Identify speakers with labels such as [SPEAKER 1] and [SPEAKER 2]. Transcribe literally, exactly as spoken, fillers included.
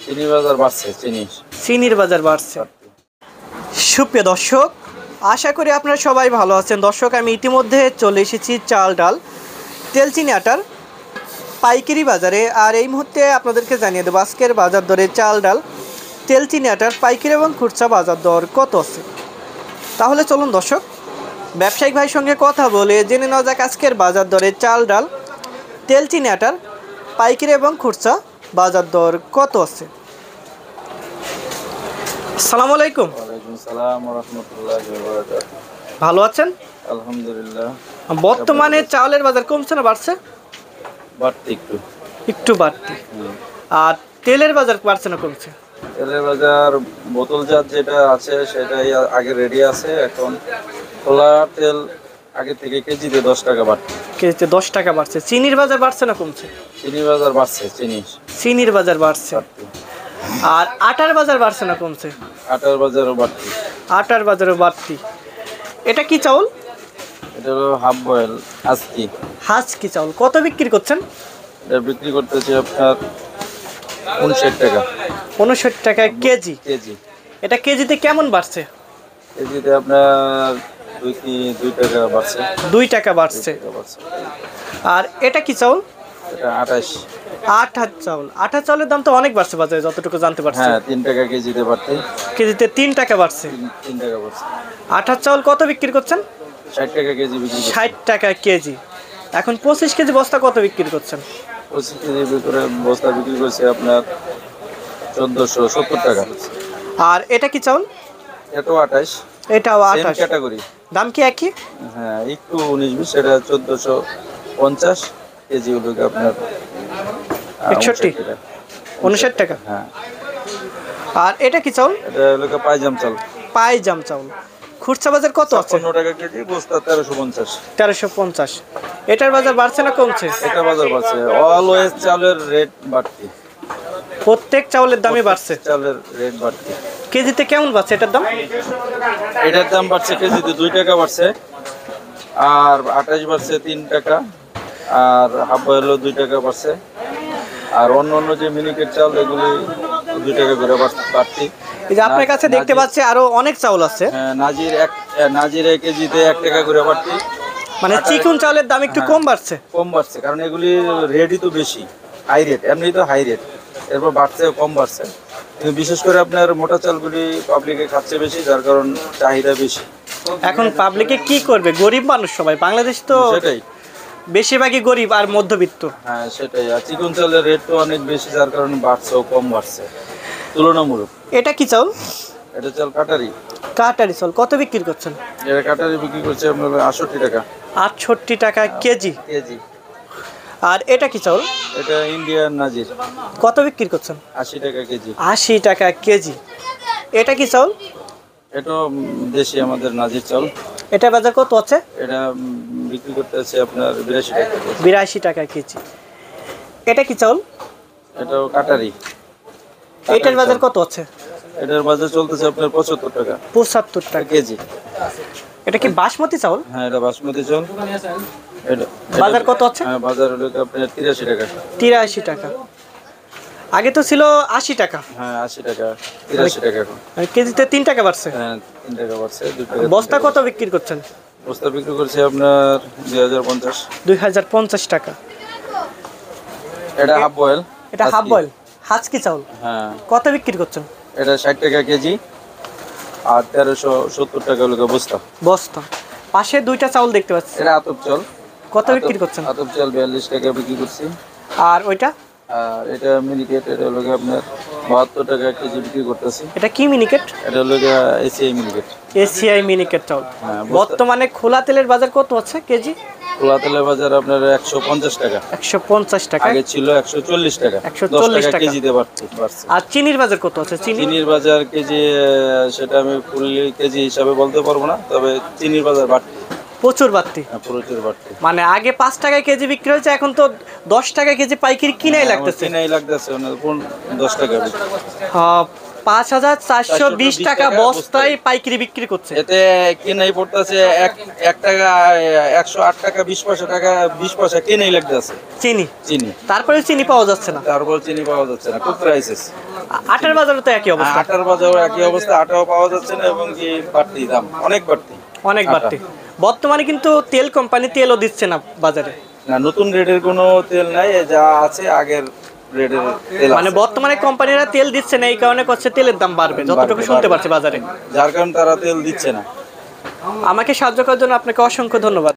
[SPEAKER 1] চিনির বাজার বাড়ছে। চিনি
[SPEAKER 2] চিনির বাজার বাড়ছে। সুপ্রিয় দর্শক, আশা করি আপনারা সবাই ভালো আছেন। দর্শক, আমি ইতিমধ্যে চলে এসেছি চাল ডাল তেল চিনি আটার পাইকারি বাজারে। আর এই মুহূর্তে আপনাদেরকে জানিয়ে দেবো আজকের বাজার দরে চাল ডাল তেল চিনি আটার পাইকারি এবং খুচরা বাজার দর কত আছে। তাহলে চলুন দর্শক, ব্যবসায়িক ভাইয়ের সঙ্গে কথা বলে জেনে নেওয়া যাক আজকের বাজার দরে চাল ডাল তেল চিনি আটার পাইকারি এবং খুচরা বাজার দর কত আছে। আসসালামু আলাইকুম।
[SPEAKER 1] ওয়ালাইকুম সালাম ওয়া রাহমাতুল্লাহি ওয়া বারাকাতুহু।
[SPEAKER 2] ভালো আছেন?
[SPEAKER 1] আলহামদুলিল্লাহ।
[SPEAKER 2] বর্তমানে চালের বাজার কমছে না বাড়ছে?
[SPEAKER 1] বাড়তি একটু
[SPEAKER 2] একটু বাড়তি। আর তেলের বাজার বাড়ছে না কমছে?
[SPEAKER 1] তেলের বাজার বোতলজাত যেটা আছে সেটাই আগে রেডি আছে। এখন খোলা তেল আগে থেকে কেজিতে দশ টাকা বাড়তি।
[SPEAKER 2] কেজিতে দশ টাকা বাড়ছে। চিনির বাজার বাড়ছে না কমছে?
[SPEAKER 1] চিনির বাজার বাড়ছে। চিনি
[SPEAKER 2] চিনির বাজার বাড়ছে। আর আটার বাজার বাড়ছে না কমছে?
[SPEAKER 1] আটার বাজারও বাড়তি।
[SPEAKER 2] আটার বাজারও বাড়তি। এটা কি চাউল?
[SPEAKER 1] এটা হলো হাফ বয়েল হাসকি।
[SPEAKER 2] হাসকি চাউল কত বিক্রি করছেন?
[SPEAKER 1] এটা বিক্রি করতেছি আপনার উনষাট টাকা।
[SPEAKER 2] উনষাট টাকা কেজি।
[SPEAKER 1] কেজি
[SPEAKER 2] এটা কেজিতে কেমন বাড়ছে?
[SPEAKER 1] কেজিতে আপনার দুই কি দুই টাকা বাড়ছে।
[SPEAKER 2] দুই টাকা বাড়ছে। আর এটা কি চাউল?
[SPEAKER 1] এটা আঠাশ।
[SPEAKER 2] আঠার চাউল। আঠার চাউলের দাম তো অনেক বাড়ছে বাজারে যতটুকু জানতে পারছি।
[SPEAKER 1] হ্যাঁ, তিন টাকা কেজিতে বাড়ছে।
[SPEAKER 2] কেজিতে তিন টাকা বাড়ছে।
[SPEAKER 1] তিন টাকা বাড়ছে।
[SPEAKER 2] আঠার চাউল কত বিক্রি করছেন?
[SPEAKER 1] ষাট টাকা কেজি বিক্রি করছি।
[SPEAKER 2] ষাট টাকা কেজি। এখন পঁচিশ কেজি বস্তা কত বিক্রি করছেন?
[SPEAKER 1] পঁচিশ কেজি বিক্রি বস্তা বিক্রি করছে আপনার চোদ্দোশো সত্তর টাকা।
[SPEAKER 2] আর এটা কি চাউল?
[SPEAKER 1] এটাও আঠাশ।
[SPEAKER 2] এটাও আঠাশ
[SPEAKER 1] ক্যাটাগরি।
[SPEAKER 2] দাম কি একই?
[SPEAKER 1] হ্যাঁ, একটু উনিশ বিশ। এটা চোদ্দোশো পঞ্চাশ কেজি হলো আপনার
[SPEAKER 2] একষট্টি উনষাট টাকা।
[SPEAKER 1] হ্যাঁ।
[SPEAKER 2] আর এটা কি চাউল?
[SPEAKER 1] এটা হলো পাইজাম চাল।
[SPEAKER 2] পাইজাম চাউল। খুচরা বাজার কত আছে?
[SPEAKER 1] পনেরো টাকা কেজি, বস্তা তেরোশো পঞ্চাশ।
[SPEAKER 2] তেরোশো পঞ্চাশ। এটার বাজার বাড়ছে না কমছে?
[SPEAKER 1] এটা বাজার বাড়ছে। অলওয়েজ চালের রেট বাড়তি।
[SPEAKER 2] প্রত্যেক চাউলের দামই বাড়ছে।
[SPEAKER 1] চালের রেট বাড়তি।
[SPEAKER 2] কেজিতে কেমন বাড়ছে এটার দাম?
[SPEAKER 1] এটার দাম বাড়ছে কেজিতে দুই টাকা বাড়ছে। আর আঠাশ বাড়ছে তিন টাকা। আর হাফ বয়েলও দুই টাকা বাড়ছে। আর অন্য অন্য যে মিনিকেট চাল এগুলি দুই টাকা করে বাড়তি।
[SPEAKER 2] এই যে আপনার কাছে দেখতে পাচ্ছি আরো অনেক চাউল আছে।
[SPEAKER 1] হ্যাঁ, নাজির এক নাজির এক কেজিতে এক টাকা করে বাড়তি।
[SPEAKER 2] মানে চিকন চাউলের দাম একটু কম বাড়ছে।
[SPEAKER 1] কম বাড়ছে কারণ এগুলি রেটই তো বেশি, হাই রেট। এমনি তো হাই রেট, এরপর বাড়ছে কম বাড়ছে। কিন্তু বিশেষ করে আপনার মোটা চালগুলি পাবলিকে খাচ্ছে বেশি, যার কারণ চাহিদা বেশি।
[SPEAKER 2] এখন পাবলিকে কি করবে? গরিব মানুষ সবাই, বাংলাদেশ তো
[SPEAKER 1] সেটাই
[SPEAKER 2] বেশিরভাগই গরিব আর মধ্যবিত্ত।
[SPEAKER 1] হ্যাঁ, সেটাই। আর চিকন চালের রেট তো অনেক বেশি, যার কারণে বাড়ছেও কম বাড়ছে তুলনামূলক।
[SPEAKER 2] এটা কি চাউল?
[SPEAKER 1] এটা চাল কাটারি।
[SPEAKER 2] কাটারি চাউল কত বিক্রি করছেন?
[SPEAKER 1] এটা কাটারি বিক্রি করছে আপনার আটষট্টি টাকা।
[SPEAKER 2] আটষট্টি টাকা কেজি।
[SPEAKER 1] কেজি।
[SPEAKER 2] আর এটা কি চাউল?
[SPEAKER 1] এটা ইন্ডিয়ান নাজির।
[SPEAKER 2] কত বিক্রি করছেন?
[SPEAKER 1] আশি টাকা কেজি।
[SPEAKER 2] আশি টাকা কেজি। এটা কি চাউল?
[SPEAKER 1] এটা দেশি আমাদের নাজির চাউল।
[SPEAKER 2] এটা বাজার কত আছে?
[SPEAKER 1] এটা বিক্রি করতে আছে আপনার বিরাশি টাকা।
[SPEAKER 2] বিরাশি টাকা কেজি। এটা কি চাউল?
[SPEAKER 1] এটাও কাটারি।
[SPEAKER 2] এটার বাজার কত আছে?
[SPEAKER 1] এটার বাজার চলতেছে আপনার পঁচাত্তর টাকা।
[SPEAKER 2] পঁচাত্তর টাকা
[SPEAKER 1] কেজি।
[SPEAKER 2] এটা কি বাসমতি চাউল?
[SPEAKER 1] হ্যাঁ, এটা বাসমতি চাউল। এটা
[SPEAKER 2] বাজার কত আছে?
[SPEAKER 1] হ্যাঁ, বাজার হলো আপনার তিরাশি টাকা।
[SPEAKER 2] তিরাশি টাকা। আগে তো ছিল আশি টাকা।
[SPEAKER 1] হ্যাঁ, আশি টাকা। তিরাশি টাকা এখন।
[SPEAKER 2] আর কেজিতে তিন টাকা বাড়ছে।
[SPEAKER 1] হ্যাঁ, তিন টাকা বাড়ছে। দুই টাকা।
[SPEAKER 2] বস্তা কত বিক্রি করছেন?
[SPEAKER 1] বস্তা বিক্রি করছে আপনার দুই হাজার পঞ্চাশ।
[SPEAKER 2] দুই হাজার পঞ্চাশ টাকা।
[SPEAKER 1] এটা হাফ বয়েল।
[SPEAKER 2] এটা হাফ বয়েল হাসকি চাউল।
[SPEAKER 1] হ্যাঁ।
[SPEAKER 2] কত বিক্রি করছেন?
[SPEAKER 1] এটা ষাট টাকা কেজি। আর তেরোশো সত্তর টাকা হলো বস্তা।
[SPEAKER 2] বস্তা। পাশে দুইটা চাউল দেখতে পাচ্ছি।
[SPEAKER 1] এটা আতপ চাল।
[SPEAKER 2] কত বিক্রি করছেন?
[SPEAKER 1] আতপ চাল বিয়াল্লিশ টাকা বিক্রি করছি।
[SPEAKER 2] আর ওইটা?
[SPEAKER 1] আর এটা মিনিকেট। এটা হলো আপনার বাহাত্তর টাকা কেজি বিক্রি করতেছি।
[SPEAKER 2] এটা কি মিনিকেট?
[SPEAKER 1] এটা হলো এসিআই মিনিকেট।
[SPEAKER 2] এসিআই মিনিকেট চাউল। বর্তমানে খোলা তেলের বাজার কত আছে কেজি?
[SPEAKER 1] খোলা তেলের বাজার আপনার একশো পঞ্চাশ টাকা।
[SPEAKER 2] একশো পঞ্চাশ টাকা।
[SPEAKER 1] আগে ছিল একশো চল্লিশ টাকা।
[SPEAKER 2] একশো চল্লিশ টাকা
[SPEAKER 1] কেজিতে বাড়ছে।
[SPEAKER 2] আর চিনির বাজার কত আছে? চিনি
[SPEAKER 1] চিনির বাজার কেজি সেটা আমি ফুললি কেজি হিসাবে বলতে পারবো না, তবে চিনির বাজার বাড়তি।
[SPEAKER 2] প্রচুর বাড়তি।
[SPEAKER 1] প্রচুর বাড়তি।
[SPEAKER 2] মানে আগে পাঁচ টাকায় কেজি বিক্রি হয়েছে, এখন তো দশ টাকা কেজি পাইকারি কিনাই লাগতেছে।
[SPEAKER 1] কিনাই লাগতেছে দশ টাকা।
[SPEAKER 2] হ্যাঁ, পাঁচ হাজার চারশো বিশ টাকা বস্তায় পাইকারি বিক্রি করছে।
[SPEAKER 1] এতে কিনাই পড়তেছে এক এক টাকা একশো আট টাকা বিশ পয়সা টাকা বিশ পয়সা কিনাই লাগতেছে
[SPEAKER 2] চিনি
[SPEAKER 1] চিনি।
[SPEAKER 2] তারপরে চিনি পাওয়া যাচ্ছে না,
[SPEAKER 1] তারপর চিনি পাওয়া যাচ্ছে না, খুব ক্রাইসিস।
[SPEAKER 2] আটার বাজারে তো একই অবস্থা,
[SPEAKER 1] আটার বাজারও একই অবস্থা, আটাও পাওয়া যাচ্ছে না এবং কি বাড়তি দাম অনেক বাড়তি,
[SPEAKER 2] অনেক বাড়তি। বর্তমানে কিন্তু তেল কোম্পানি তেলও দিচ্ছে না বাজারে।
[SPEAKER 1] না, নতুন রেটের কোনো তেল নাই, যা আছে আগের রেটের তেল
[SPEAKER 2] মানে
[SPEAKER 1] আছে।
[SPEAKER 2] বর্তমানে কোম্পানিরা তেল দিচ্ছে না, এই কারণে করছে তেলের দাম বাড়বে, যতটুকু শুনতে পারছে বাজারে,
[SPEAKER 1] যার কারণে তারা তেল দিচ্ছে না।
[SPEAKER 2] আমাকে সাহায্য করার জন্য আপনাকে অসংখ্য ধন্যবাদ।